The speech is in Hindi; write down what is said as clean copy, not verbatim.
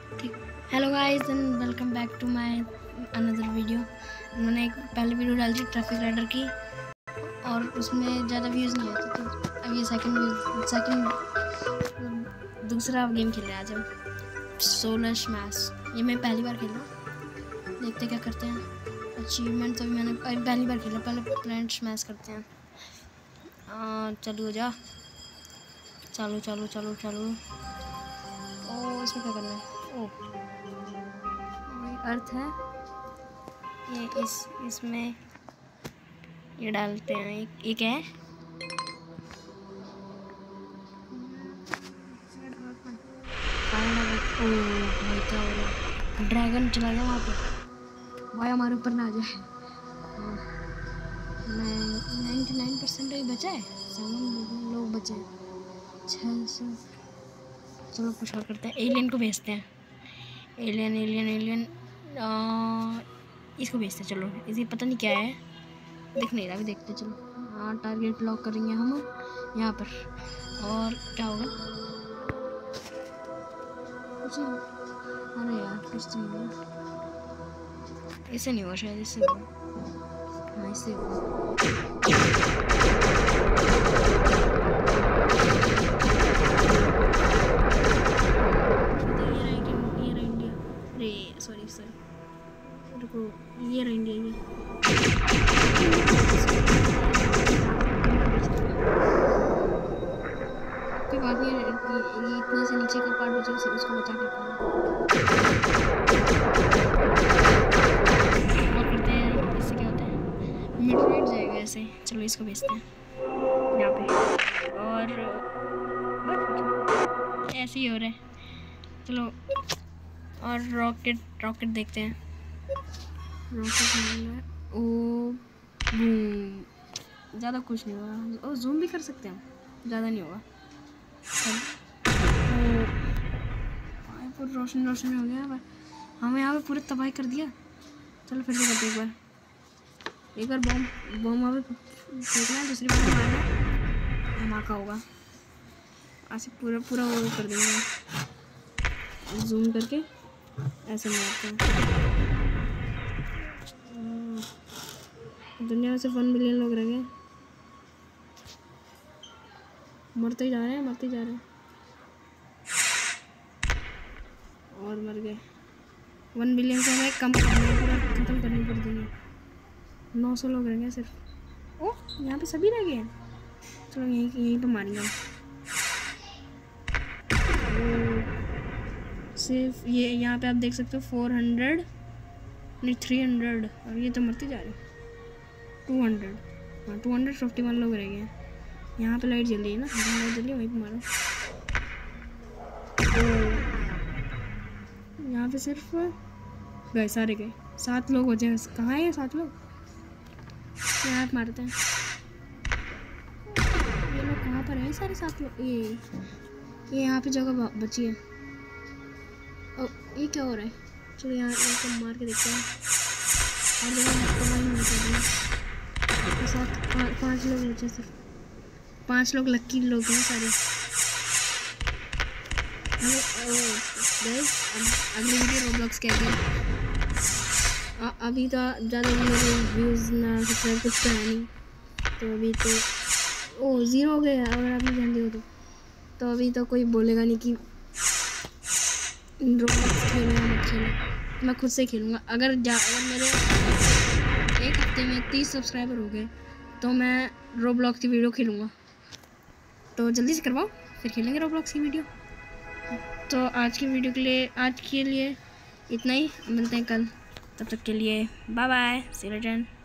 ठीक। Hello guys and welcome back to my another video. मैंने एक पहले वीडियो डाली थी ट्रैफिक राइडर की और उसमें ज़्यादा व्यूज़ नहीं आते, तो अब ये सेकंड दूसरा गेम खेल रहे हैं आज हम, सोलर स्मैश। ये मैं पहली बार खेल रहा हूँ, देखते क्या करते हैं। अचीवमेंट तो मैंने पहली बार खेला, पहले प्लांट स्मैश करते हैं। चलो जा, चलो चलो चलो चलो। ओ इसमें क्या करना है? ओ अर्थ है ये, इसमें ये डालते हैं। एक है भाई, क्या हो रहा है? ड्रैगन चला गया वहाँ पे, भाई हमारे ऊपर ना आ जाए। 99% ही बचा है, 7 लोग बचे हैं, 600। चलो कुछ और करते हैं, एलियन को भेजते हैं। एलियन इसको भेजते हैं। चलो इसे पता नहीं क्या है, दिख नहीं रहा, अभी देखते हैं। चलो हाँ, टारगेट लॉक करेंगे हम यहाँ पर। और क्या होगा? कुछ नहीं। अरे यार कुछ तो नहीं होगा, इससे नहीं हुआ शायद, इससे हुआ। हाँ इससे हुआ। सॉरी रुको, ये रहा इंडिया। ये कोई बात नहीं, ये इतने से नीचे का पार्ट बचा, उसको बचा के और करते हैं। इससे क्या होता है? मिड जाएगा ऐसे। चलो इसको भेजते हैं यहाँ पे, और ऐसे ही हो रहा है। चलो और रॉकेट देखते हैं। रॉकेट ओ बूम, ज़्यादा कुछ नहीं होगा। ओ जूम भी कर सकते हैं, ज़्यादा नहीं होगा। पूरा रोशन हो गया, पर हमें यहाँ पे पूरे तबाही कर दिया। चलो फिर से करते एक बार बॉम्ब वहाँ पे फेंकना है, दूसरी बार मारना, धमाका होगा। ऐसे पूरा वो कर देंगे, जूम करके ऐसे मारते हैं। दुनिया में सिर्फ 1 बिलियन लोग रह गए, मरते ही जा रहे हैं और मर गए। 1 बिलियन से हमें कम करना, पूरा ख़त्म करनी पड़ दुनिया। 900 लोग रह गए सिर्फ। ओ यहाँ पे सभी रह गए हैं। चलो यहीं पे मारेंगे। सिर्फ ये यहाँ पे आप देख सकते हो 400 नहीं 300, और ये तो मरते जा रहे हैं। 200, हाँ 251 लोग रह गए हैं। यहाँ पे लाइट जल रही है ना, लाइट जल रही है, वहीं पे मारो। यहाँ पे सिर्फ गए, सारे गए। 7 लोग बचे हैं। कहाँ है ये 7 लोग? यहाँ पे मारते हैं। ये लोग कहाँ पर हैं सारे 7 लोग? ये यहाँ पे जगह बची है। ओ ये क्या हो रहा है? चलो यहाँ इनको मार के देखते हैं। और साथ 5 लोग बचे, सिर्फ 5 लोग लक्की लोग हैं सारे। अगली वीडियो रोब्लॉक्स के आगे। अभी तो ज़्यादा मेरे व्यूज़ ना सब्सक्राइब कुछ तो है नहीं, तो अभी तो 0 हो गया। अगर आप नहीं जानते हो तो अभी तो कोई बोलेगा नहीं कि रोब्लॉक्स खेलो या मत खेलो, मैं खुद से खेलूँगा। अगर मेरे एक हफ्ते में 30 सब्सक्राइबर हो गए तो मैं रोब्लॉक्स की वीडियो खेलूँगा। तो जल्दी से करवाओ, फिर खेलेंगे रोब्लॉक्स की वीडियो। तो आज के लिए इतना ही। मिलते हैं कल, तब तक के लिए bye bye, see you letter.